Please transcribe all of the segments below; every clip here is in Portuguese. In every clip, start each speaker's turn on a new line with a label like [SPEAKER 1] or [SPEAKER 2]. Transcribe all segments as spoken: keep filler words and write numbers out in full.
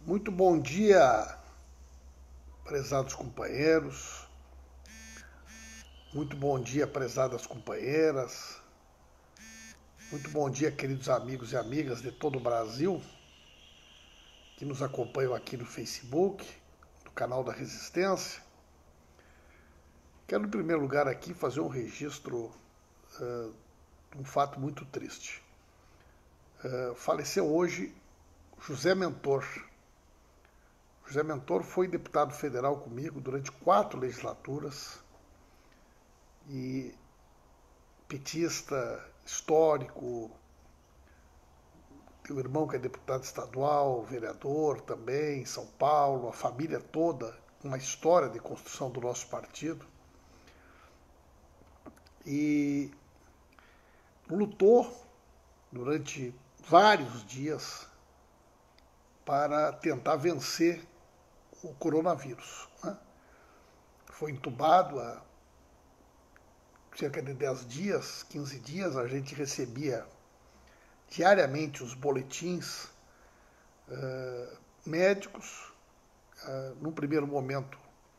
[SPEAKER 1] Muito bom dia, prezados companheiros. Muito bom dia, prezadas companheiras. Muito bom dia, queridos amigos e amigas de todo o Brasil que nos acompanham aqui no Facebook, no canal da Resistência. Quero, em primeiro lugar, aqui fazer um registro uh, de um fato muito triste. Uh, faleceu hoje José Mentor. José Mentor foi deputado federal comigo durante quatro legislaturas e petista, histórico, tem um irmão que é deputado estadual, vereador também em São Paulo, a família toda, uma história de construção do nosso partido. E lutou durante vários dias para tentar vencer o coronavírus, né? Foi entubado há cerca de dez dias, quinze dias, a gente recebia diariamente os boletins uh, médicos. Uh, num primeiro momento,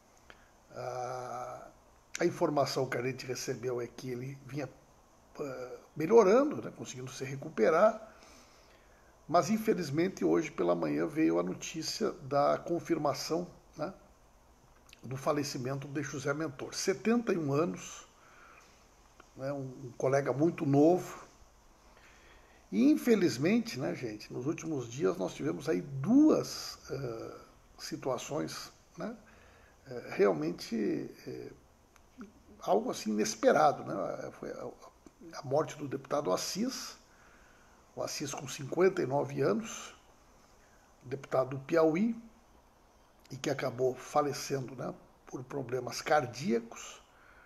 [SPEAKER 1] uh, a informação que a gente recebeu é que ele vinha uh, melhorando, né, conseguindo se recuperar, mas infelizmente hoje pela manhã veio a notícia da confirmação, né, do falecimento de José Mentor. setenta e um anos, né, um, um colega muito novo. E infelizmente, né, gente, nos últimos dias nós tivemos aí duas uh, situações, né, uh, realmente uh, algo assim inesperado, né? Foi a, a morte do deputado Assis, o Assis com cinquenta e nove anos, deputado do Piauí, e que acabou falecendo, né, por problemas cardíacos.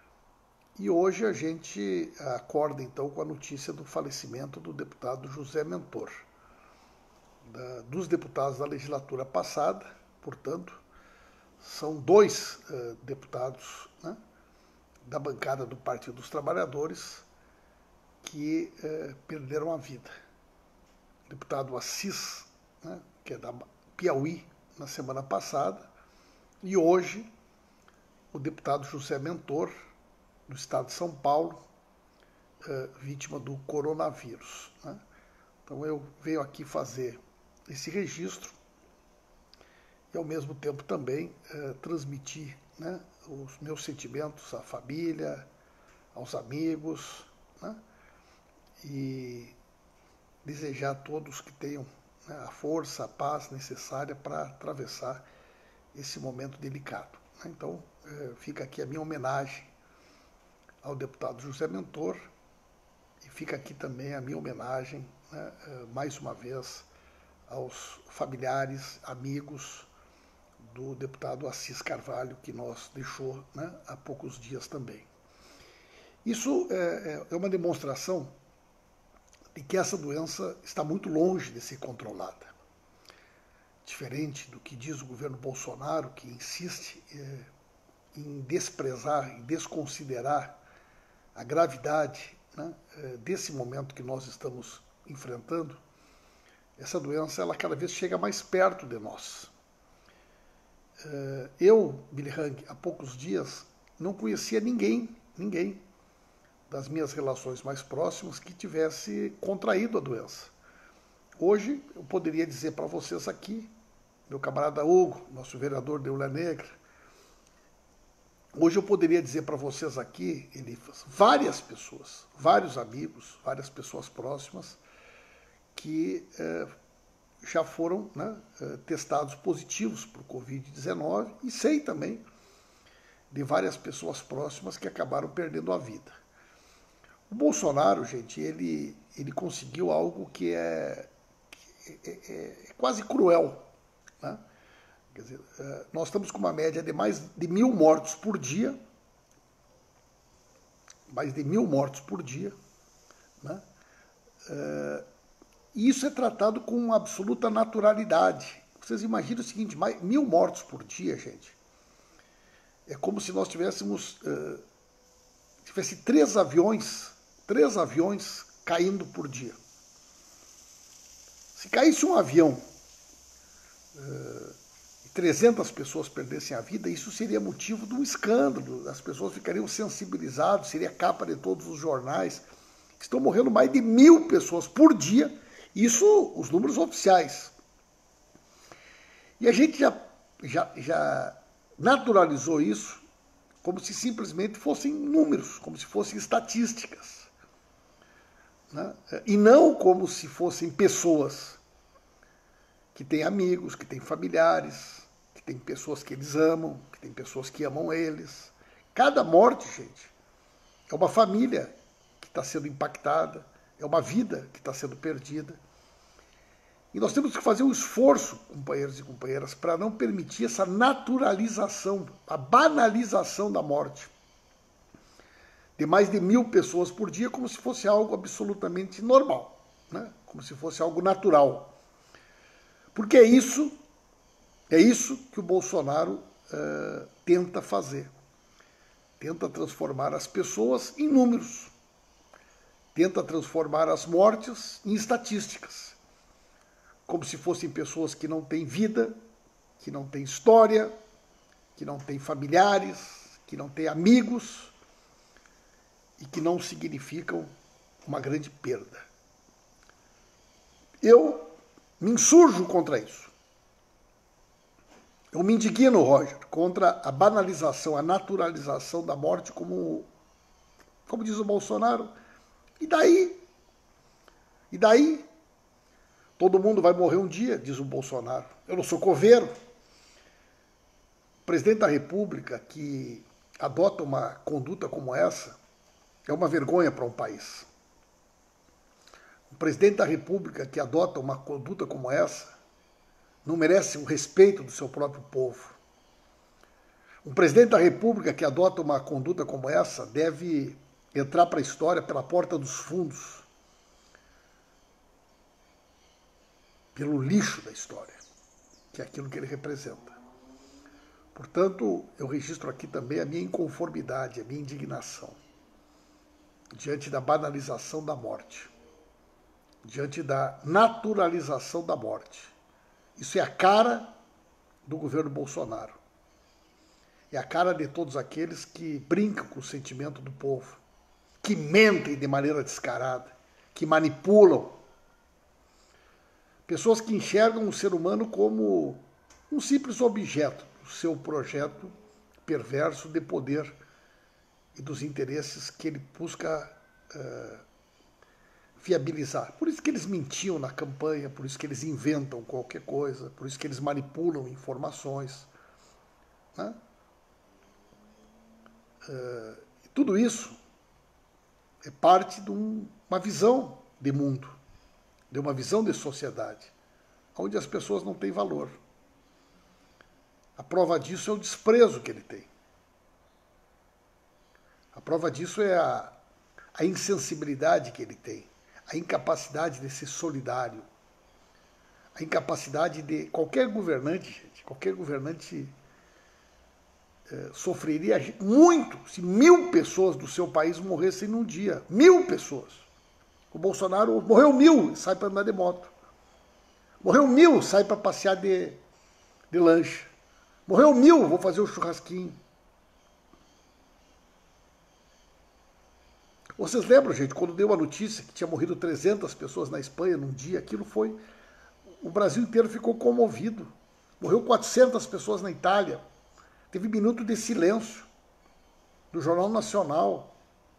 [SPEAKER 1] E hoje a gente acorda então com a notícia do falecimento do deputado José Mentor, da, dos deputados da legislatura passada. Portanto, são dois uh, deputados, né, da bancada do Partido dos Trabalhadores que uh, perderam a vida. O deputado Assis, né, que é da Piauí, na semana passada, e hoje o deputado José Mentor, do estado de São Paulo, uh, vítima do coronavírus, né? Então eu venho aqui fazer esse registro e ao mesmo tempo também uh, transmitir, né, os meus sentimentos à família, aos amigos, né, e desejar a todos que tenham, né, a força, a paz necessária para atravessar esse momento delicado, né? Então uh, fica aqui a minha homenagem ao deputado José Mentor, e fica aqui também a minha homenagem, né, mais uma vez, aos familiares, amigos do deputado Assis Carvalho, que nos deixou, né, há poucos dias também. Isso é, é uma demonstração de que essa doença está muito longe de ser controlada. Diferente do que diz o governo Bolsonaro, que insiste é, em desprezar, em desconsiderar a gravidade, né, desse momento que nós estamos enfrentando. Essa doença, ela cada vez chega mais perto de nós. Eu, Billy Hang, há poucos dias, não conhecia ninguém, ninguém das minhas relações mais próximas que tivesse contraído a doença. Hoje, eu poderia dizer para vocês aqui, meu camarada Hugo, nosso vereador de Ulha Negra, hoje eu poderia dizer para vocês aqui, Elifas, várias pessoas, vários amigos, várias pessoas próximas que eh, já foram, né, testados positivos por covid dezenove, e sei também de várias pessoas próximas que acabaram perdendo a vida. O Bolsonaro, gente, ele, ele conseguiu algo que é, que é, é, é quase cruel, né? Quer dizer, nós estamos com uma média de mais de mil mortos por dia, mais de mil mortos por dia, né? E isso é tratado com absoluta naturalidade. Vocês imaginam o seguinte, mais, mil mortos por dia, gente. É como se nós tivéssemos uh, tivesse três aviões, três aviões caindo por dia. Se caísse um avião uh, e trezentas pessoas perdessem a vida, isso seria motivo de um escândalo, as pessoas ficariam sensibilizadas, seria capa de todos os jornais. Estão morrendo mais de mil pessoas por dia, isso os números oficiais. E a gente já, já, já naturalizou isso como se simplesmente fossem números, como se fossem estatísticas, né? E não como se fossem pessoas que têm amigos, que têm familiares, que têm pessoas que eles amam, que têm pessoas que amam eles. Cada morte, gente, é uma família que está sendo impactada, é uma vida que está sendo perdida. E nós temos que fazer um esforço, companheiros e companheiras, para não permitir essa naturalização, a banalização da morte de mais de mil pessoas por dia, como se fosse algo absolutamente normal, né? Como se fosse algo natural. Porque é isso, é isso que o Bolsonaro uh, tenta fazer. Tenta transformar as pessoas em números. Tenta transformar as mortes em estatísticas. Como se fossem pessoas que não têm vida, que não têm história, que não têm familiares, que não têm amigos e que não significam uma grande perda. Eu me insurjo contra isso. Eu me indigno, Roger, contra a banalização, a naturalização da morte, como, como diz o Bolsonaro. E daí? E daí? Todo mundo vai morrer um dia, diz o Bolsonaro. Eu não sou coveiro. O presidente da República que adota uma conduta como essa é uma vergonha para um país. O presidente da República que adota uma conduta como essa não merece o respeito do seu próprio povo. Um presidente da República que adota uma conduta como essa deve entrar para a história pela porta dos fundos, pelo lixo da história, que é aquilo que ele representa. Portanto, eu registro aqui também a minha inconformidade, a minha indignação diante da banalização da morte, diante da naturalização da morte. Isso é a cara do governo Bolsonaro. É a cara de todos aqueles que brincam com o sentimento do povo, que mentem de maneira descarada, que manipulam. Pessoas que enxergam o ser humano como um simples objeto do seu projeto perverso de poder e dos interesses que ele busca uh, viabilizar. Por isso que eles mentiam na campanha, por isso que eles inventam qualquer coisa, por isso que eles manipulam informações, né? Uh, tudo isso é parte de um, uma visão de mundo, de uma visão de sociedade, onde as pessoas não têm valor. A prova disso é o desprezo que ele tem. A prova disso é a, a insensibilidade que ele tem, a incapacidade de ser solidário, a incapacidade de... Qualquer governante, gente, qualquer governante eh, sofreria muito se mil pessoas do seu país morressem num dia. Mil pessoas. O Bolsonaro morreu mil, sai para andar de moto. Morreu mil, sai para passear de, de lanche. Morreu mil, vou fazer um churrasquinho. Vocês lembram, gente, quando deu a notícia que tinha morrido trezentas pessoas na Espanha num dia? Aquilo foi... O Brasil inteiro ficou comovido. Morreu quatrocentas pessoas na Itália. Teve minuto de silêncio do Jornal Nacional.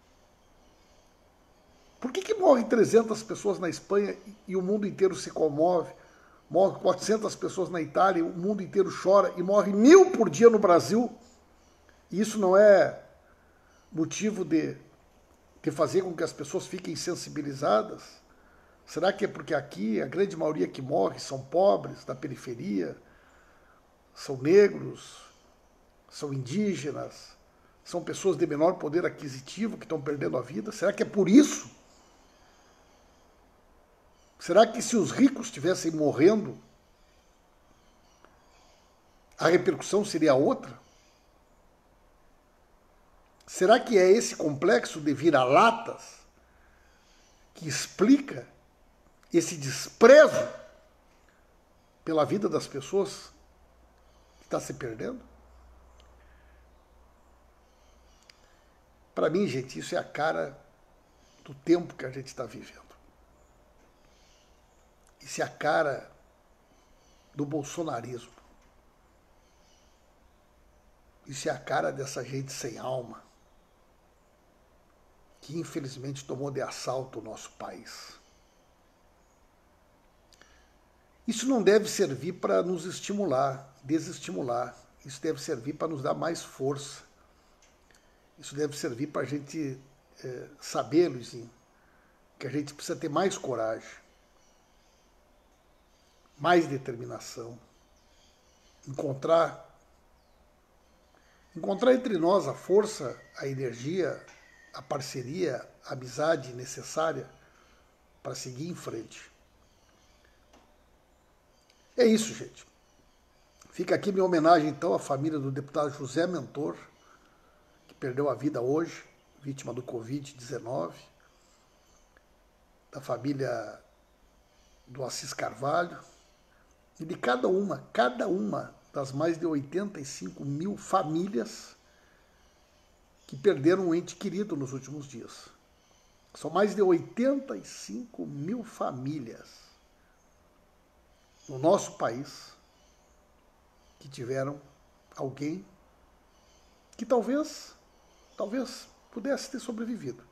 [SPEAKER 1] Por que que morrem trezentas pessoas na Espanha e o mundo inteiro se comove? Morrem quatrocentas pessoas na Itália e o mundo inteiro chora, e morre mil por dia no Brasil? E isso não é motivo de... de fazer com que as pessoas fiquem sensibilizadas? Será que é porque aqui a grande maioria que morre são pobres, da periferia, são negros, são indígenas, são pessoas de menor poder aquisitivo que estão perdendo a vida? Será que é por isso? Será que se os ricos estivessem morrendo, a repercussão seria outra? Será que é esse complexo de vira-latas que explica esse desprezo pela vida das pessoas que está se perdendo? Para mim, gente, isso é a cara do tempo que a gente está vivendo. Isso é a cara do bolsonarismo. Isso é a cara dessa gente sem alma, que infelizmente tomou de assalto o nosso país. Isso não deve servir para nos estimular, desestimular. Isso deve servir para nos dar mais força. Isso deve servir para a gente é, saber, Luizinho, que a gente precisa ter mais coragem, mais determinação, encontrar, encontrar entre nós a força, a energia, a parceria, a amizade necessária para seguir em frente. É isso, gente. Fica aqui minha homenagem, então, à família do deputado José Mentor, que perdeu a vida hoje, vítima do covid dezenove, da família do Assis Carvalho, e de cada uma, cada uma das mais de oitenta e cinco mil famílias que perderam um ente querido nos últimos dias. São mais de oitenta e cinco mil famílias no nosso país que tiveram alguém que talvez, talvez pudesse ter sobrevivido.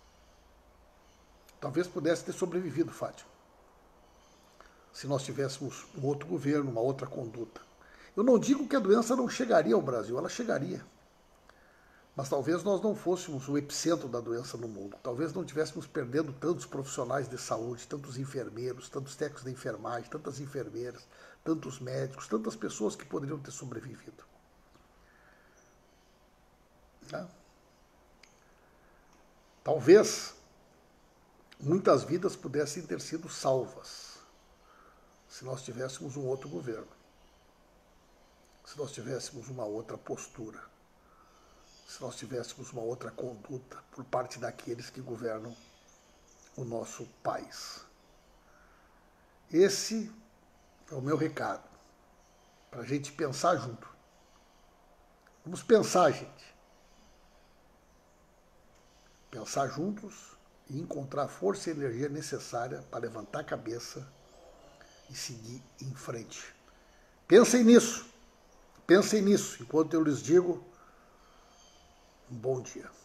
[SPEAKER 1] Talvez pudesse ter sobrevivido, Fátima, se nós tivéssemos um outro governo, uma outra conduta. Eu não digo que a doença não chegaria ao Brasil, ela chegaria. Mas talvez nós não fôssemos o epicentro da doença no mundo. Talvez não estivéssemos perdendo tantos profissionais de saúde, tantos enfermeiros, tantos técnicos de enfermagem, tantas enfermeiras, tantos médicos, tantas pessoas que poderiam ter sobrevivido. Tá? Talvez muitas vidas pudessem ter sido salvas se nós tivéssemos um outro governo, se nós tivéssemos uma outra postura, se nós tivéssemos uma outra conduta por parte daqueles que governam o nosso país. Esse é o meu recado, para a gente pensar junto. Vamos pensar, gente. Pensar juntos e encontrar a força e energia necessária para levantar a cabeça e seguir em frente. Pensem nisso. Pensem nisso, enquanto eu lhes digo um bom dia.